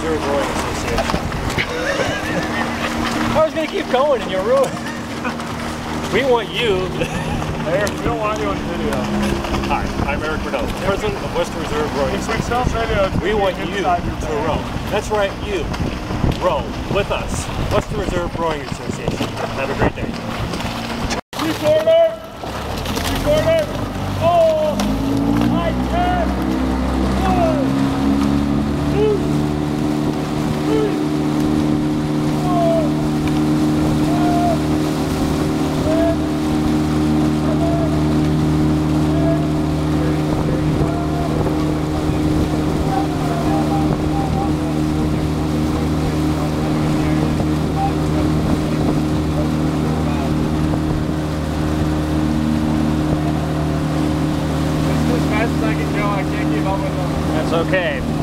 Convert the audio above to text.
Reserve Rowing Association. I was going to keep going and you're ruined. We want you. Eric, we don't want you on video. Hi, I'm Eric Rideau, President of Western Reserve Rowing Association. We want you to row. That's right, you. Row with us. Western Reserve Rowing Association. Have a great day. Three-quarter! Three-quarter! Oh! I can! 1, 2, 3, 4, 5, 6, 7, 8, 9, 10. I can go. I can't keep up with them. That's okay.